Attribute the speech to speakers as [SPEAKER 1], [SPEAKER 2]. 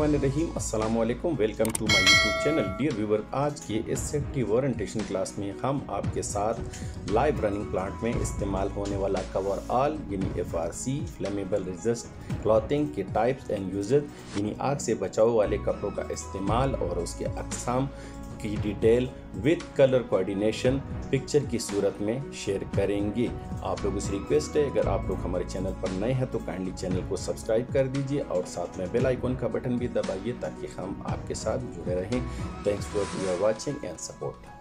[SPEAKER 1] बिस्मिल्लाहिर्रहमानिर्रहीम। अस्सलाम वालेकुम। Welcome to my YouTube channel. Dear viewer, आज के इस सेफ्टी ओरिएंटेशन क्लास में हम आपके साथ लाइव रनिंग प्लांट में इस्तेमाल होने वाला कवर ऑल यानी FRC फ्लेमेबल रेजिस्ट क्लॉथिंग के टाइप्स एंड यूजेस यानी आग से बचाव वाले कपड़ों का इस्तेमाल और उसके अक़साम की detail with colour coordination picture की सूरत में शेयर करेंगे। आप लोगों से रिक्वेस्ट है, अगर आप लोग हमारे चैनल पर नए हैं तो काइंडली चैनल को सब्सक्राइब कर दीजिए और साथ में बेल आइकन का बटन भी दबाइए ताकि हम आपके साथ जुड़े रहें। Thanks for your watching and support.